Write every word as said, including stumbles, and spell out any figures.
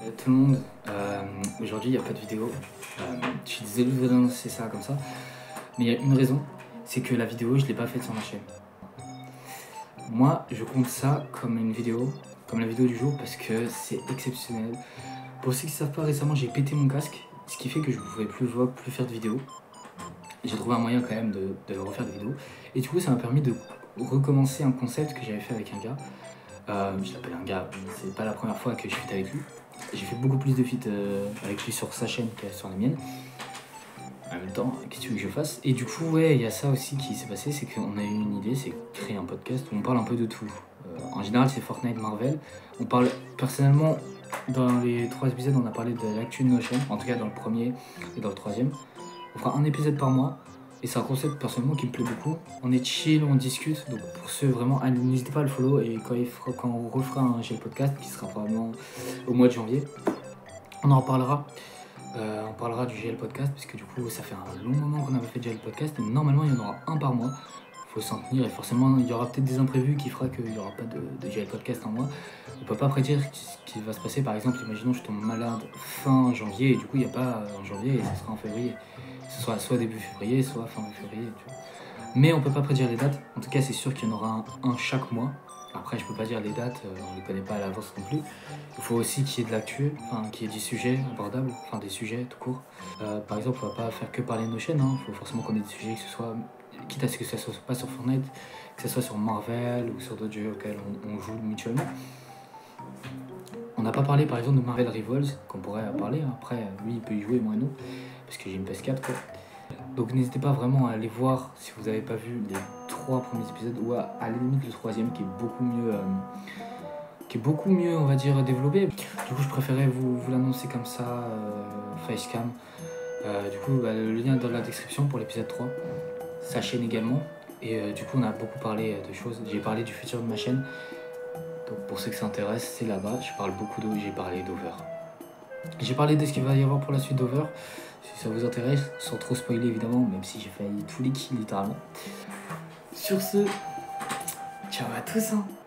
Euh, tout le monde, euh, aujourd'hui il n'y a pas de vidéo, euh, je suis désolé de vous annoncer ça comme ça, mais il y a une raison, c'est que la vidéo je ne l'ai pas faite sur ma chaîne. Moi je compte ça comme une vidéo, comme la vidéo du jour parce que c'est exceptionnel. Pour ceux qui ne savent pas, récemment j'ai pété mon casque, ce qui fait que je ne pouvais plus vlog, plus faire de vidéos. J'ai trouvé un moyen quand même de, de refaire des vidéos, et du coup ça m'a permis de recommencer un concept que j'avais fait avec un gars. Euh, je l'appelle un gars, c'est pas la première fois que je feat avec lui. J'ai fait beaucoup plus de feat euh, avec lui sur sa chaîne que sur la mienne. En même temps, qu'est-ce que tu veux que je fasse? Et du coup, ouais, il y a ça aussi qui s'est passé, c'est qu'on a eu une idée, c'est créer un podcast où on parle un peu de tout. Euh, en général, c'est Fortnite, Marvel. On parle, personnellement, dans les trois épisodes, on a parlé de l'actu de nos chaînes, en tout cas dans le premier et dans le troisième. On fera un épisode par mois. Et c'est un concept personnellement qui me plaît beaucoup. On est chill, on discute. Donc pour ceux vraiment, allez, n'hésitez pas à le follow. Et quand, il fera, quand on refera un G L podcast, qui sera probablement au mois de janvier, on en reparlera. Euh, on parlera du G L podcast, parce que du coup ça fait un long moment qu'on avait fait de G L podcast. Et normalement il y en aura un par mois. Il faut s'en tenir. Et forcément il y aura peut-être des imprévus qui fera qu'il n'y aura pas de, de G L podcast en mois. On peut pas prédire ce qui va se passer. Par exemple, imaginons je tombe malade fin janvier. Et du coup il n'y a pas en janvier et ce sera en février. Ce sera soit début février, soit fin février. Tu vois. Mais on peut pas prédire les dates. En tout cas, c'est sûr qu'il y en aura un, un chaque mois. Après, je peux pas dire les dates, euh, on les connaît pas à l'avance non plus. Il faut aussi qu'il y ait de l'actu, enfin qu'il y ait des sujets abordables, enfin des sujets tout court. Euh, par exemple, on va pas faire que parler de nos chaînes. Il faut forcément qu'on ait des sujets, que ce soit, quitte à ce que ça soit pas sur Fortnite, que ce soit sur Marvel ou sur d'autres jeux auxquels on, on joue mutuellement. On n'a pas parlé par exemple de Marvel Rivals, qu'on pourrait parler. Après, lui, il peut y jouer, moi non, parce que j'ai une P S quatre quoi. Donc n'hésitez pas vraiment à aller voir si vous n'avez pas vu les trois premiers épisodes, ou à, à la limite le troisième qui est beaucoup mieux, euh, qui est beaucoup mieux on va dire développé. Du coup je préférais vous, vous l'annoncer comme ça, euh, facecam. Euh, du coup bah, le lien est dans la description pour l'épisode trois, sa chaîne également. Et euh, du coup on a beaucoup parlé de choses, j'ai parlé du futur de ma chaîne. Donc pour ceux que ça intéresse, c'est là-bas, je parle beaucoup d'eau, j'ai parlé d'Over. J'ai parlé de ce qu'il va y avoir pour la suite d'Over, si ça vous intéresse, sans trop spoiler évidemment, même si j'ai failli tous les kills littéralement. Sur ce, ciao à tous hein.